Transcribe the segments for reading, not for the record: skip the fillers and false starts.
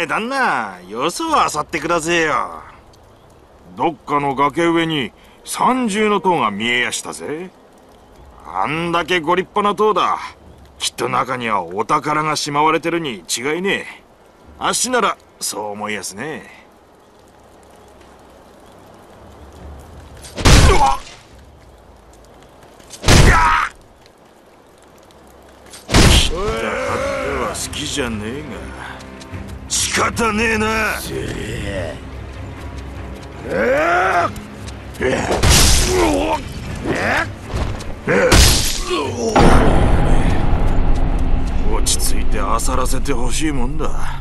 旦那、よそを漁ってくだせえよ。どっかの崖上に三重の塔が見えやしたぜ。あんだけご立派な塔だ。きっと中にはお宝がしまわれてるに違いねえ。あっしならそう思いやすね。切ったはっては好きじゃねえが仕方ねえな。落ち着いて漁らせてほしいもんだ。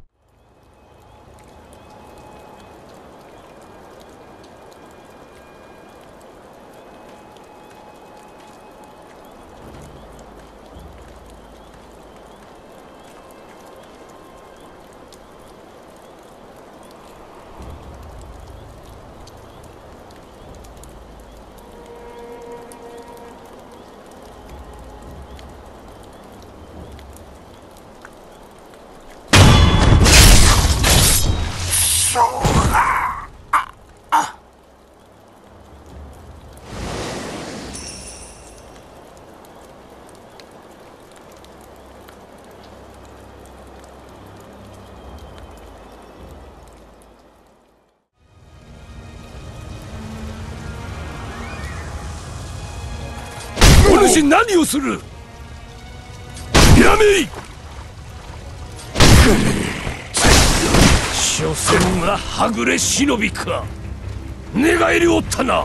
お主何をする。やめい。所詮がはぐれ忍びか。寝返りおったな。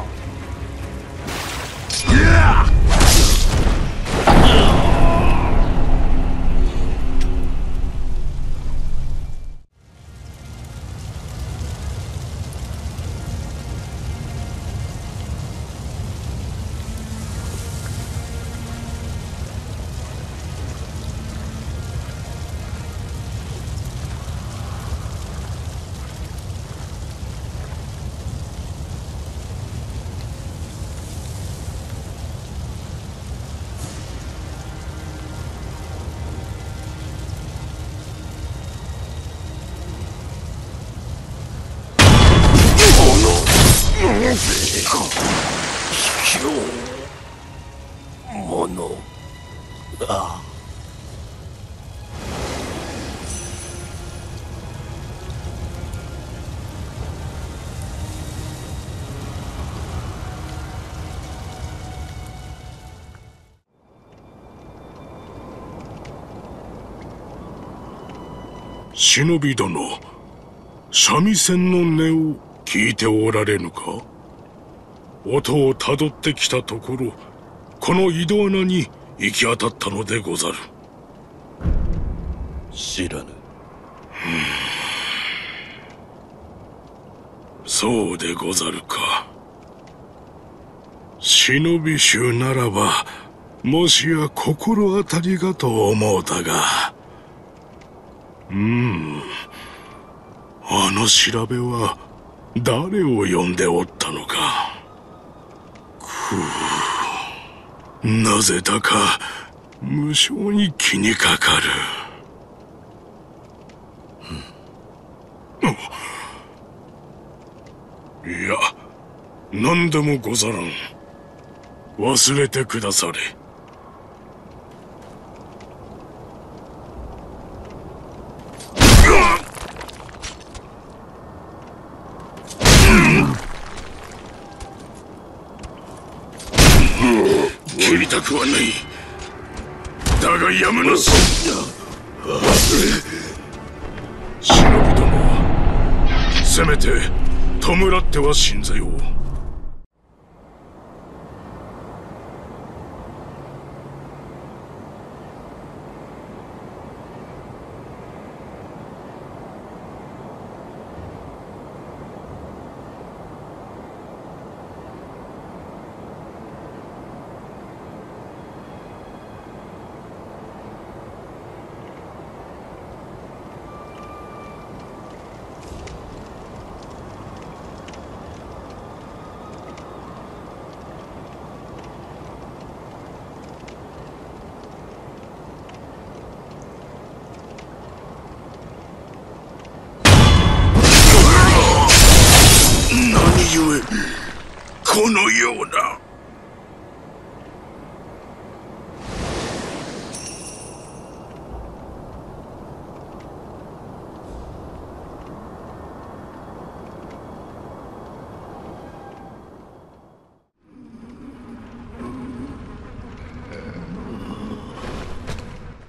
忍び殿、三味線の音を聞いておられぬか。音をたどってきたところ、この井戸穴に行き当たったのでござる。 知らぬ。 そうでござるか。忍び衆ならばもしや心当たりがと思うたが、あの調べは誰を呼んでおったのか。なぜだか無性に気にかかる。いや、何でもござらん。忘れてくだされ。切りたくはない。だがやむなし。忍び殿はせめて弔ってはしんぜよう。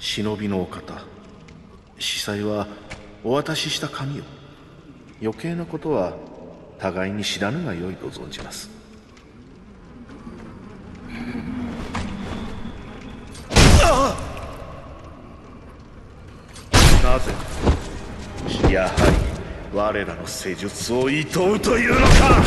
忍びのお方、司祭はお渡しした紙を。余計なことは互いに知らぬがよいと存じます。なぜやはり我らの施術を厭うというのか。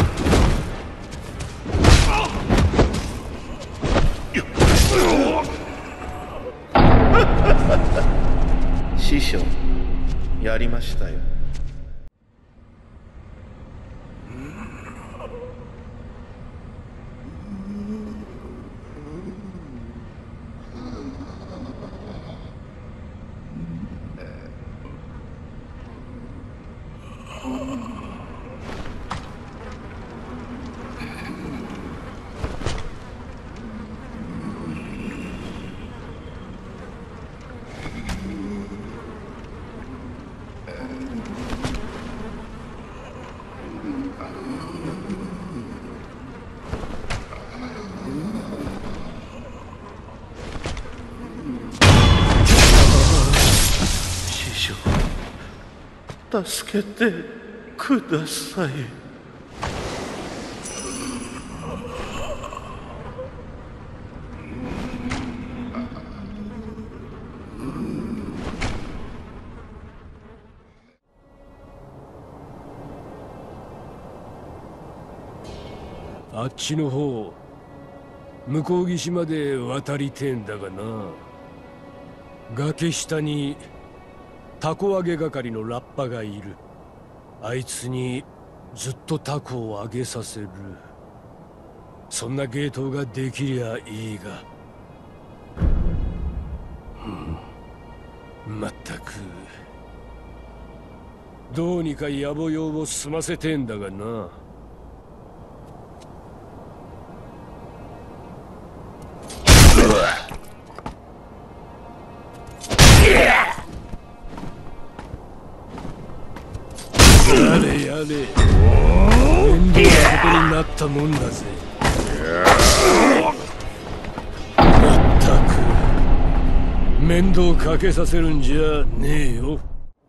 師匠、やりましたよ。助けてください。 あっちの方、向こう岸まで渡りてんだがな。崖下にタコ揚げ係のラッパがいる。あいつにずっとタコを揚げさせる。そんな芸当ができりゃいいが。まったくどうにか野暮用を済ませてんだがな。やれやれ、面倒なことになったもんだぜ。まったく面倒かけさせるんじゃねえよ。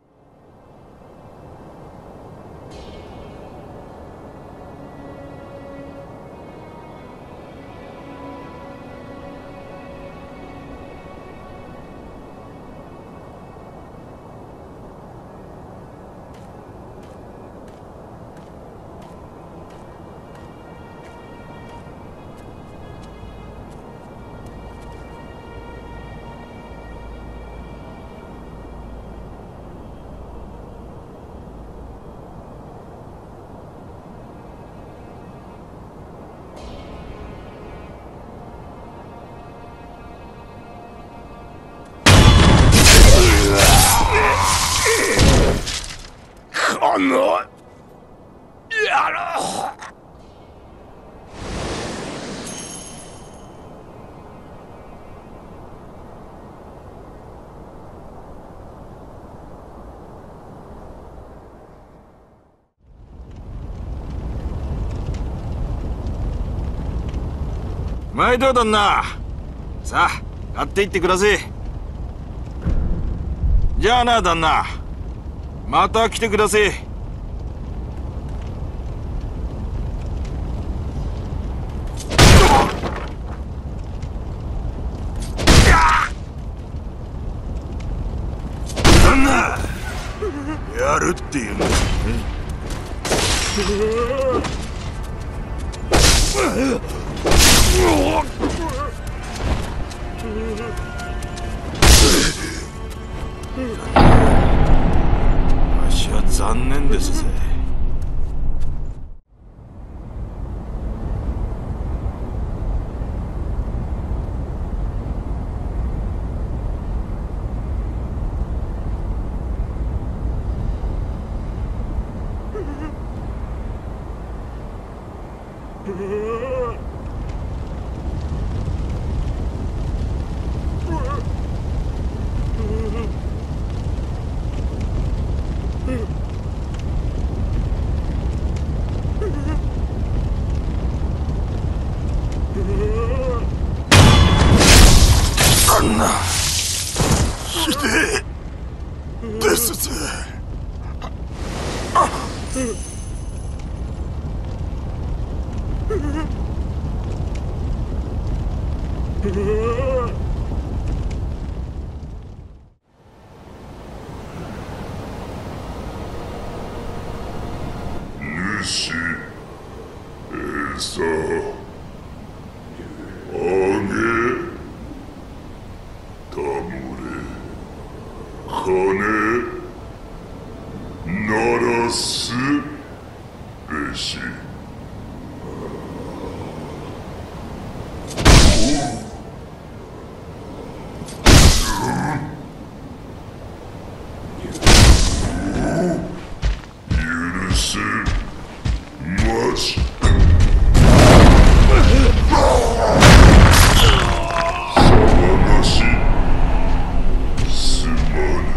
この野郎。 毎度旦那、さあ買っていってください。じゃあな旦那、また来てください。旦那、やるっていうんですね。わしは残念ですぜ。 主、餌あげ、たもれ、金鳴らすべし。許すまじ。騒がしすまぬ。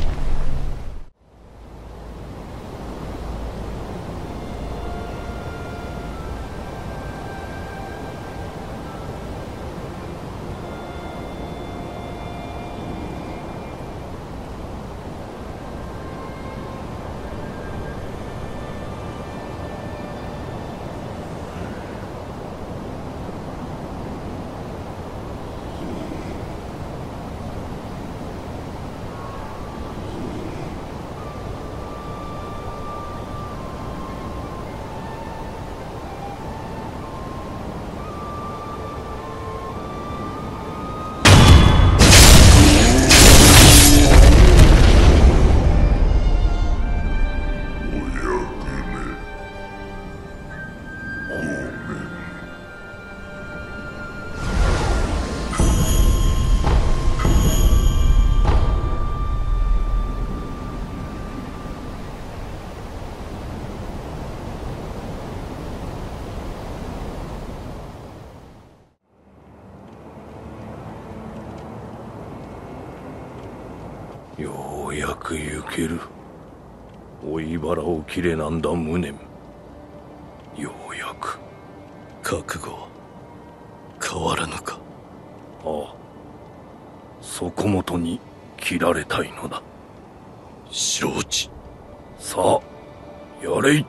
ようやく行ける。追い腹を切れなんだ無念。ようやく。 覚悟は変わらぬか。 ああ、そこもとに切られたいのだ。 承知。 さあやれい。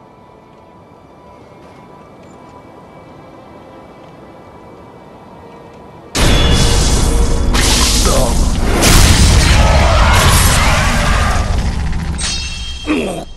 もう